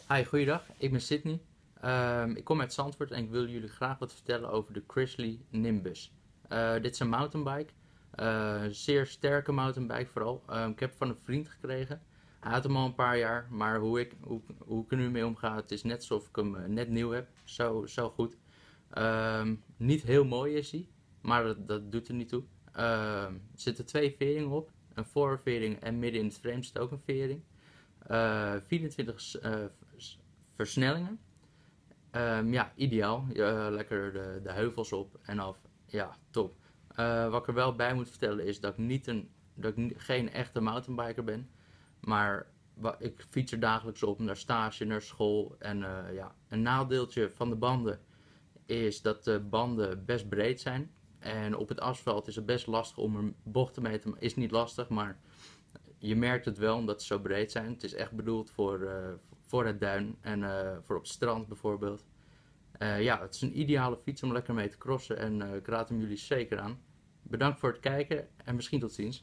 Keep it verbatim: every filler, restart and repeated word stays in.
Hi, goeiedag. Ik ben Sydney. Ehm, ik kom uit Zandvoort en ik wil jullie graag wat vertellen over de Grizzly Nimbus. Eh, dit is een mountainbike. Eh, zeer sterke mountainbike vooral. Ehm, ik heb hem van een vriend gekregen. Hij had hem al een paar jaar, maar hoe ik, hoe, hoe ik er nu mee omga, het is net alsof ik hem eh, net nieuw heb. Zo, zo goed. Ehm, niet heel mooi is hij, maar dat, dat doet er niet toe. Ehm, er zitten twee veringen op. Een voorvering en midden in het frame zit ook een vering. Eh, vierentwintig eh, versnellingen. Ehm, ja, ideaal. Eh, lekker de, de heuvels op en af. Ja, top. Eh, wat ik er wel bij moet vertellen is dat ik, niet een, dat ik niet- geen echte mountainbiker ben. Maar wa- ik fiets er dagelijks op naar stage, naar school. En eh, ja, een nadeeltje van de banden is dat de banden best breed zijn. En op het asfalt is het best lastig om er bochten mee te maken. Is niet lastig, maar je merkt het wel omdat ze zo breed zijn. Het is echt bedoeld voor, eh, voor het duin en eh, voor op het strand bijvoorbeeld. Eh, ja, het is een ideale fiets om lekker mee te crossen en eh, ik raad hem jullie zeker aan. Bedankt voor het kijken en misschien tot ziens.